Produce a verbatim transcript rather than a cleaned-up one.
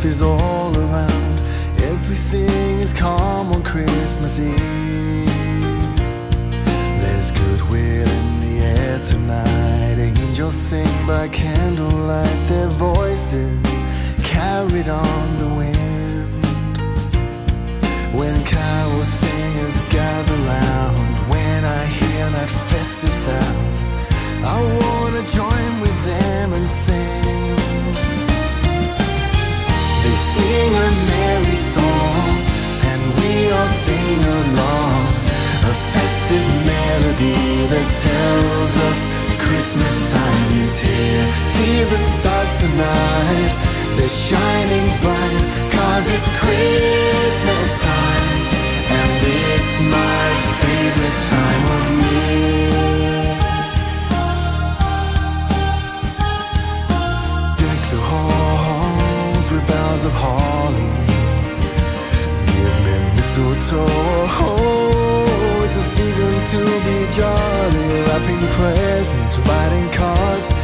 warmth is all around. Everything is calm on Christmas Eve. There's goodwill in the air tonight. Angels sing by candlelight, their voices carried on the wind. When carol singers gather round, when I hear that festive sound, I wanna join with them and sing. They sing a merry song, and we all sing along, a festive melody that tells us Christmas time is here. See the stars tonight, they're shining bright, 'cause it's Christmas time, and it's my favorite time of year. Deck the halls with boughs of holly, give me mistletoe. Oh, it's a season to be jolly, wrapping presents, writing cards,